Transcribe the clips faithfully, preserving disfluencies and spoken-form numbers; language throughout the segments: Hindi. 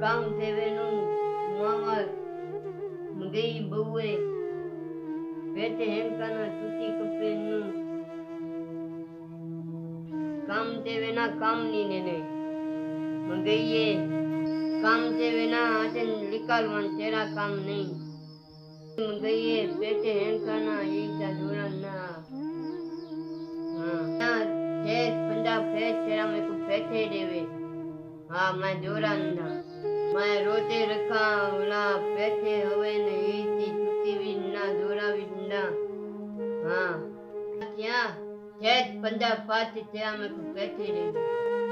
काम देवेनु मामा मगई बुए बेटे हेंकाना टूटी कपेनु काम देवेना काम नी नेने मगईए काम देवेना आजन निकालवान तेरा काम नहीं मगईए बेटे हेंकाना ईटा दुराना हाँ फेस पंजाब फेस तेरा मेरे को बैठे देवे हाँ मैं दुराना मैं रोते रखा उला बैठे हुए नहीं थी टूटी भी ना दुरा भी ना हाँ क्या फेस पंजाब पाती तेरा मेरे को बैठे देवे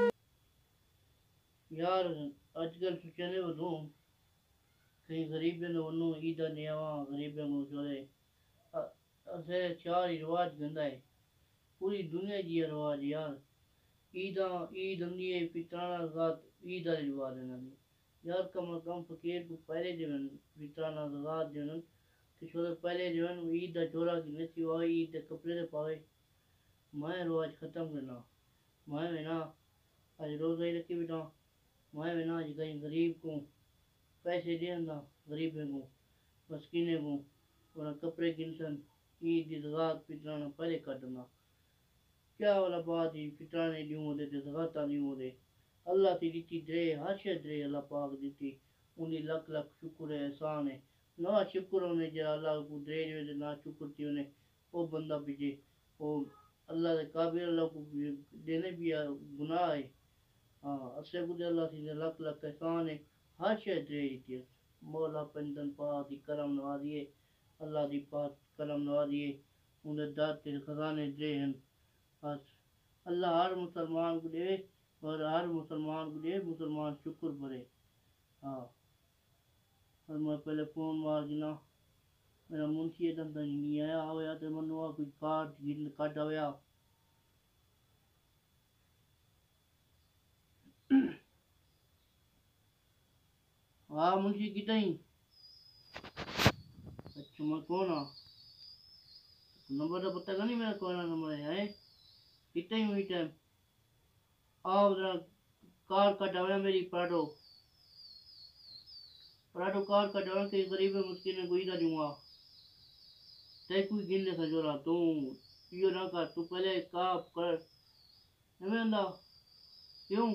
यार आजकल सोचने वो दूँ कहीं गरीब ने वनु ईदा नियावा गरीब ने जोड़े असे चार रिवाज गंदा है पूरी दुनिया जी रिवाज यार ईदा ईद अंदी है पित्राना ज़ात ईदा रिवाज है ना यार कम कम फकीर को पहले जीवन पित्राना ज़ात जीवन किशोर पहले जीवन ईद जोड़ा की नची हुआ ईद कपड़े दे पावे मैं रिवाज खत्म करना मैं में ना आज रोज़ ही रखी बिटा मैं में ना आज कहीं गरीब को पैसे देना गरीब को मस्कीने को और कपड़े गिनसन ईद ज़गात पित्राना पहले काटना क्या वाला बात ही पित्राने दी होते थे ज़गाता नहीं होते अल्लाह की दी दे हाशिया दे अल्लाह पाक दी उन्हीं लख लख शुक्र है एहसान है ना शुक्र होने जरा अल्लाह को दे जो ना शुक्र थी उन्हें वो बंदा बिजे वो अल्लाह के काबिल अल्लाह को देने भी गुनाह है हाँ असे को अल्लाह की लख लख एहसान है हाशिया दे थी मौला पंदन पाक दी करम नवाजिए अल्लाह दी पाक करम नवाजिए उन्हें दात के खजाने दे हैं बस अल्लाह हर मुसलमान को दे और हर मुसलमान को दे मुसलमान शुक्र भरे हाँ और मैं पहले फोन मार गिना मेरा मुंशी एकदम तक नहीं आया आया तो मनुआ कुछ काट गिन काट आया हाँ मुंशी कितना ही अच्छा मैं कौन आ नंबर तो पता नहीं मेरा कौन नंबर है कितना ही हुई टाइम आओ जरा कार कटावे मेरी पराठो पराठो कार कटावे के गरीब है मुश्किल में कोई ना दूंगा ते कोई गिन ले सजोरा तू यो ना कर तू पहले काप कर नहीं अंदा क्यों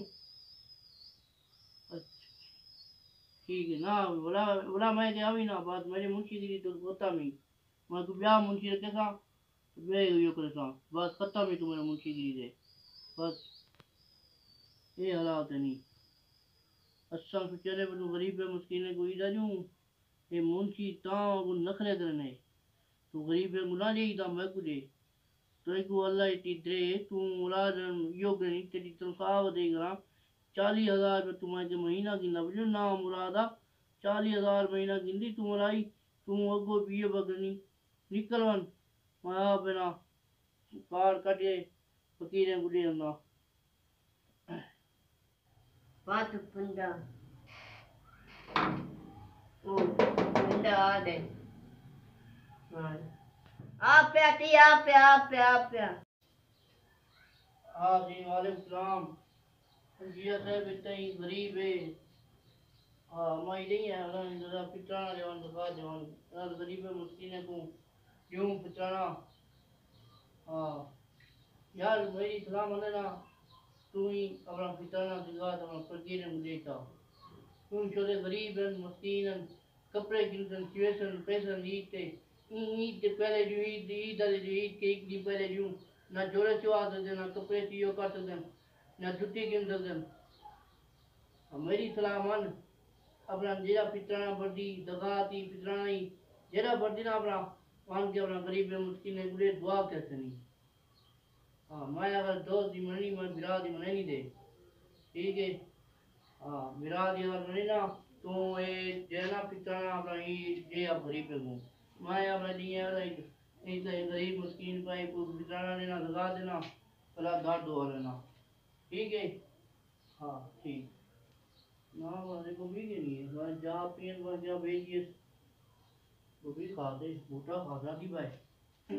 ठीक है ना बोला बोला मैं क्या भी ना बात मेरी मुंशी गिरी तो होता नहीं मैं तू ब्याह मुंशी रखे सा वे यो करे सा बस खत्म ही तू मेरा मुंशी गिरी दे बस ये हालात है नहीं अच्छा सोचे बनु गरीब है मुश्किल है कोई दा जूं ये मुंशी ता वो नखरे करने तू गरीब है मुना दे दा मैं को दे तो को अल्लाह इतनी दे तू मुराद योग नहीं तेरी तनख्वाह देगा चालीस हजार रुपये तुम्हारे महीना गिनना बुझो ना मुरादा चालीस हजार महीना गिनती तुम्हारी तुम अगो पिए बगनी निकलवन मैं बिना कार कटे फकीरें गुड़े अंदा पाँच पंजा ओ पंजा आ दे आप पे आती आप पे आप पे आप पे हाँ जी वालेकुम सलाम जिया साहब इतना ही गरीब है हाँ मैं नहीं है ना जरा पिटाना जवान बता जवान ना गरीब है मुश्किल है तू क्यों पिटाना हाँ यार मेरी सलाह माने ना तू ही अपना पिटाना दिखा अपना फकीर में देता तुम छोटे गरीब हैं मुश्किल हैं कपड़े गिनसन सिवेसन पैसा नीते ईद के पहले जो ईद ईद वाले जो ईद के एक दिन पहले जो ना जोड़े चुआ सकते ना कपड़े सियो कर सकते ना छुट्टी गिन सकते मेरी सलाह मान अपना जेरा पित्राना बर्दी दगाती पित्राना ही जेरा बर्दी ना अपना मान के अपना गरीब है मुश्किल है गुड़े दुआ कैसे नहीं हाँ मैं अगर दोस्त दी मनी मैं बिरा दी मने नहीं दे ठीक है हाँ बिरा दी अगर मनी ना तो ये जेना पित्राना अपना ही जे आप गरीब है हूँ मैं अपना दिया नहीं तो गरीब मुश्किल पाए पित्राना देना दगा देना पला घाट दो लेना ठीक है हाँ ठीक ना वाले को भी नहीं है मैं जा पियन मैं जा भेजिए वो भी खाते बूटा खाता थी भाई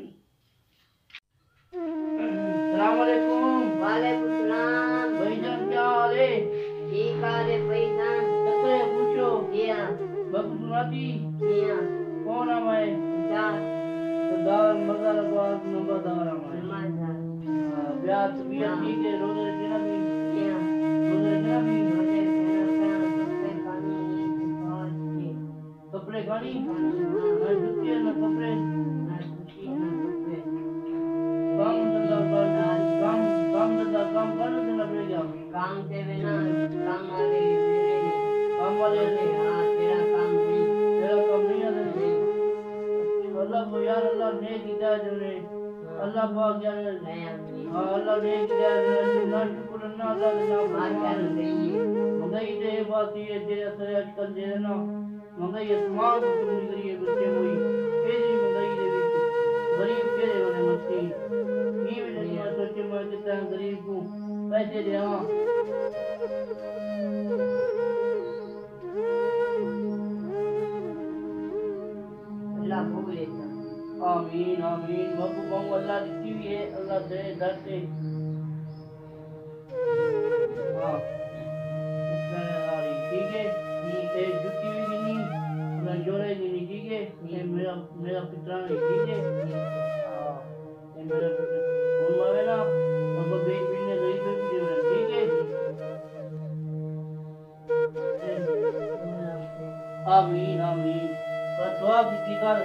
सलाम अलैकुम वालेकुम सलाम भाईजान क्या हाल है ठीक हाल है भाईजान कैसे बाबू सुनाती मियां कौन आ मैं दार सरदार मगर आबाद नंबरदार आ मैं नमाज़ ब्याह तबीयत ठीक है रोजे रखना भी मियां रोजे रखना भी रोजे खाना खाना कपड़े खानी ईद पाँच छः कपड़े खानी खानी ना जुत्ती ना कपड़े ना छुट्टी ना कपड़े काम धंधा कर काम काम धंधा काम करना देना पड़ेगा काम से बिना काम वाले मेरे नहीं काम वाले बोले हाँ तेरा काम नहीं तेरा काम नहीं आता नहीं अल्लाह को यार अल्लाह ने किया जने अल्लाह पाक यार नया नहीं हाँ अल्लाह ने किया ना शुक्र ना अल्लाह का नाम माता नहीं मंगाई दे बात ये जे असर आजकल जे ना मंगाई तमाम कुछ करिए बच्चे कोई तेरी मंगाई दे विच गरीब केड़े होने मस्ती ये भी नहीं मैं सोचे मैं कितना गरीब को पैसे देवा अल्लाह भोग लेता आमीन आमीन बाबू बाबू अल्लाह दी हुई है अल्लाह दे दर से हाँ ठीक है ठीक है जुटी भी नहीं मैं जोड़े नहीं ठीक है ये मेरा मेरा पितरा नहीं ठीक है हाँ ये मेरा पितरा कौन मावे ना बाबा बेच बिन्ने गरीब पे भी देना ठीक है आमीन आमीन बस दुआ की कर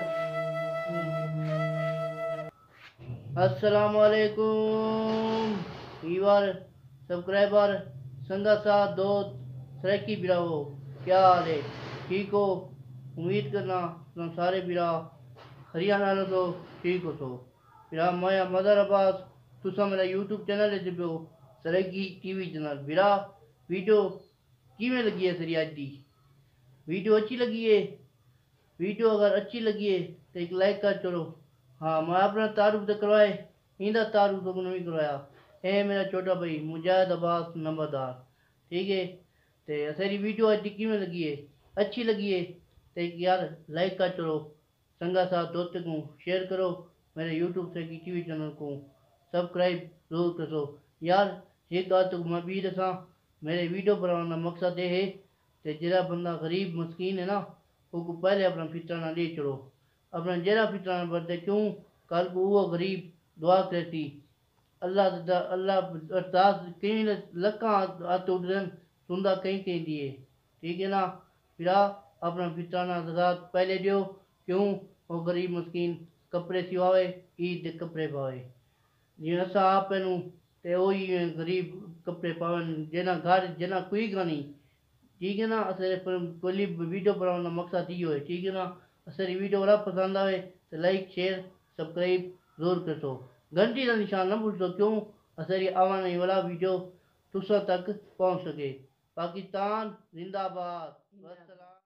अस्सलाम वालेकुम व्यूअर सब्सक्राइबर संगा साथ दोस्त सरेकी बिराओ क्या हाल है ठीक हो उम्मीद करना तुम सारे बिरा हरियाणा लो तो ठीक हो सो बिरा मैं मदर अब्बास तुसा मेरा यूट्यूब चैनल है जो सरेकी टीवी चैनल बिरा वीडियो किवें लगी है सरी अज दी वीडियो अच्छी लगी है वीडियो अगर अच्छी लगी है तो एक लाइक कर चलो हाँ मैं अपना तारुफ तो करवाए इंदा तारुफ तो नहीं करवाया ए मेरा छोटा भाई मुजाहिद अब्बास नंबरदार ठीक है तो सारी वीडियो आज किमें लगी है अच्छी लगी है तो यार लाइक कर चलो संगा साथ दोस्तों को शेयर करो मेरे यूट्यूब से टीवी चैनल को सब्सक्राइब जरूर करो यार एक बात तो मैं भी दसा मेरे वीडियो बनाने का मकसद ये है कि जरा बंदा गरीब मस्कीन है ना वो पहले अपना फितराना ले चलो अपना जरा फितराना बढ़ते क्यों कल को वो गरीब दुआ करती अल्लाह अल्लाह अरदास कई लक्का हाथ उठन सुनता कहीं कहीं दिए ठीक है ना फिर अपना फितराना ज़कात पहले दियो क्यों वो गरीब मस्कीन कपड़े सिवावे ईद के कपड़े पावे जी असा आप पैनू ते वही गरीब कपड़े पावन जना घर जना कोई का नहीं ठीक है ना असर कोई वीडियो बनाने का मकसद यो है ठीक है ना असर वीडियो वाला पसंद आए तो लाइक शेयर सब्सक्राइब जरूर कर दो घंटी का निशान न भूल दो क्यों असर आने वाला वीडियो तुसा तक पहुंच सके पाकिस्तान जिंदाबाद।